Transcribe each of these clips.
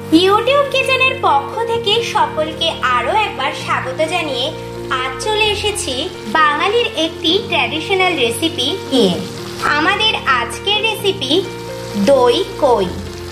YouTube কিচেনের পক্ষ থেকে সকলকে আরো একবার স্বাগত জানিয়ে আজ চলে এসেছি বাঙালির একটি ট্র্যাডিশনাল রেসিপি নিয়ে। আমাদের আজকের রেসিপি দই কই।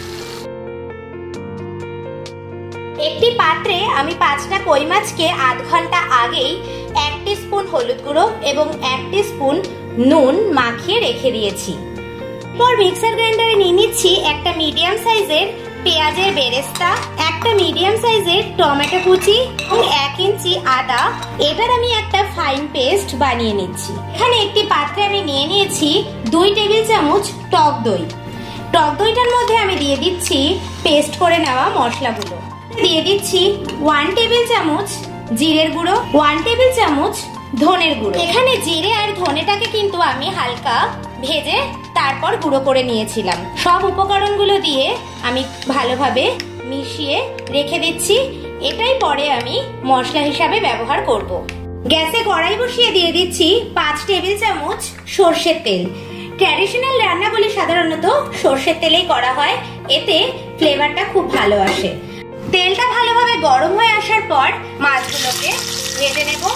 একটি পাত্রে আমি 5টা কই মাছকে আধ ঘন্টা আগেই 1 টিস্পুন হলুদ গুঁড়ো এবং 1 টিস্পুন নুন মাখিয়ে রেখে দিয়েছি। এরপর মিক্সার গ্রাইন্ডারে নিয়ে নিচ্ছি একটা মিডিয়াম সাইজের পেঁয়াজের বেরেস্তা, একটা মিডিয়াম সাইজের টমেটো কুচি এবং 1 ইঞ্চি আদা। এটার আমি একটা ফাইন পেস্ট বানিয়ে নিচ্ছি। এখানে একটি পাত্রে আমি নিয়ে নিয়েছি 2 টেবিল চামচ টক দই। টক দইটার মধ্যে আমি দিয়ে দিচ্ছি পেস্ট করে নেওয়া মশলাগুলো। দিয়ে দিচ্ছি 1 টেবিল চামচ জিরের গুঁড়ো, 1 টেবিল চামচ ধনের গুঁড়ো। এখানে জিরে আর ধনেটাকে কিন্তু আমি হালকা ভেজে তারপর গুঁড়ো করে নিয়েছিলাম। সব উপকরণগুলো দিয়ে আমি ভালোভাবে মিশিয়ে রেখে দিচ্ছি। এটাই পরে আমি মশলা হিসাবে ব্যবহার করব। গ্যাসে কড়াই বসিয়ে দিয়ে দিচ্ছি 5 টেবিল চামচ সরষের তেল। ট্র্যাডিশনাল রান্নাগুলি সাধারণত সরষের তেলেই করা হয়, এতে ফ্লেভারটা খুব ভালো আসে। তেলটা ভালোভাবে গরম হয়ে আসার পর মাছগুলোকে ভেজে নেব।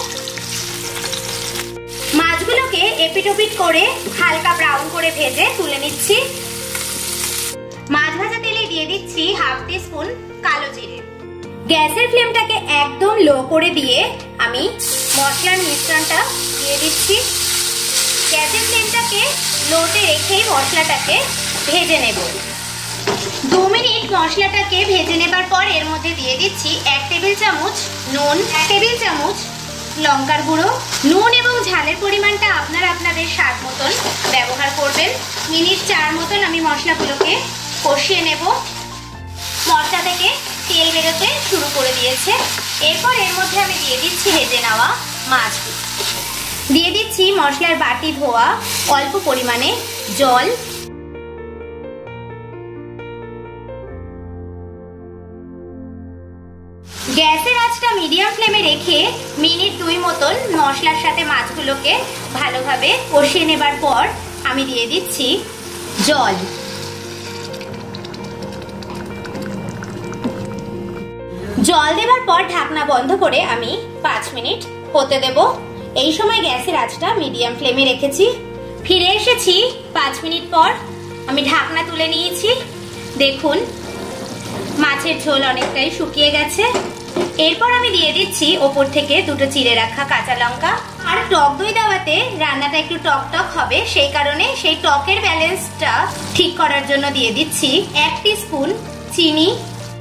মাছগুলোকে এপিট ওপিট করে হালকা ব্রাউন করে ভেজে তুলে নিচ্ছি। মাছ ভাজা তেলে দিয়ে দিচ্ছি 1/2 টিস্পুন কালো জিরে। গ্যাসের ফ্লেমটাকে একদম লো করে দিয়ে আমি মশলার মিশ্রণটা দিয়ে দিচ্ছি। গ্যাসের ফ্লেমটাকে লোতে রেখেই মশলাটাকে ভেজে নেব। 2 মিনিট মশলাটাকে ভেজে নেবার পর এর মধ্যে দিয়ে দিচ্ছি 1 টেবিল চামচ নুন, 1 টেবিল চামচ লঙ্কার গুঁড়ো। নুন এবং ঝালের পরিমাণটা আপনারা আপনাদের স্বাদ মতন ব্যবহার করবেন। মিনিট 4 মতন আমি মশলাগুলোকে কষিয়ে নেব। মশলা থেকে তেল বেরোতে শুরু করে দিয়েছে। এরপর এর মধ্যে আমি দিয়ে দিচ্ছি ভেজে নেওয়া মাছগুলো। দিয়ে দিচ্ছি মশলার বাটি ধোয়া অল্প পরিমাণে জল। গ্যাসের আঁচটা মিডিয়াম ফ্লেমে রেখে মিনিট 2 মতন মশলার সাথে মাছগুলোকে ভালোভাবে কষিয়ে নেবার পর আমি দিয়ে দিচ্ছি জল। জল দেবার পর ঢাকনা বন্ধ করে আমি 5 মিনিট হতে দেব। এই সময় গ্যাসের আঁচটা মিডিয়াম ফ্লেমে রেখেছি। ফিরে এসেছি 5 মিনিট পর। আমি ঢাকনা তুলে নিয়েছি। দেখুন মাছের ঝোল অনেকটাই শুকিয়ে গেছে। এরপর আমি দিয়ে দিচ্ছি ওপর থেকে 2টো চিড়ে রাখা কাঁচা লঙ্কা। আর টক দই দেওয়াতে রান্নাটা একটু টক টক হবে, সেই কারণে সেই টকের ব্যালেন্সটা ঠিক করার জন্য দিয়ে দিচ্ছি 1 টিস্পুন চিনি।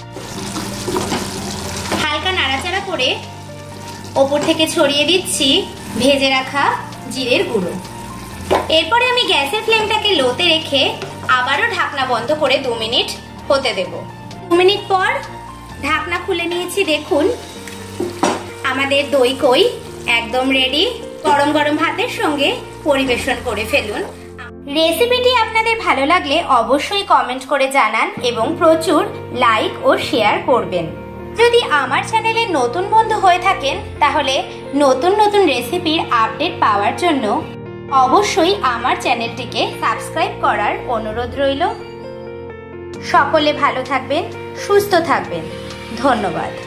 হালকা নাড়াচাড়া করে ওপর থেকে ছড়িয়ে দিচ্ছি ভেজে রাখা জিরের গুঁড়ো। এরপরে আমি গ্যাসের ফ্লেমটাকে লোতে রেখে আবারও ঢাকনা বন্ধ করে 2 মিনিট হতে দেব। 2 মিনিট পর ঢাকনা খুলে নিয়েছি। দেখুন আমাদের দই কই একদম রেডি। গরম গরম ভাতের সঙ্গে পরিবেশন করে ফেলুন। রেসিপিটি আপনাদের ভালো লাগলে অবশ্যই কমেন্ট করে জানান এবং প্রচুর লাইক ও শেয়ার করবেন। যদি আমার চ্যানেলে নতুন বন্ধু হয়ে থাকেন তাহলে নতুন নতুন রেসিপির আপডেট পাওয়ার জন্য অবশ্যই আমার চ্যানেলটিকে সাবস্ক্রাইব করার অনুরোধ রইল। সকলে ভালো থাকবেন, সুস্থ থাকবেন। ধন্যবাদ।